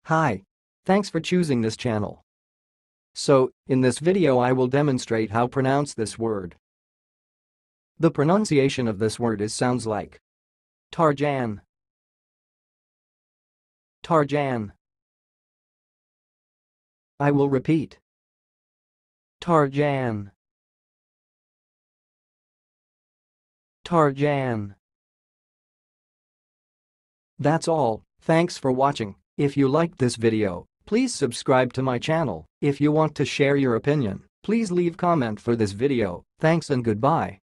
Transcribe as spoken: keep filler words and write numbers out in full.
Hi. Thanks for choosing this channel. So, in this video I will demonstrate how to pronounce this word. The pronunciation of this word is sounds like Tarjanne. Tarjanne. I will repeat. Tarjanne. Tarjanne. That's all. Thanks for watching. If you liked this video, please subscribe to my channel. If you want to share your opinion, please leave comment for this video. Thanks and goodbye.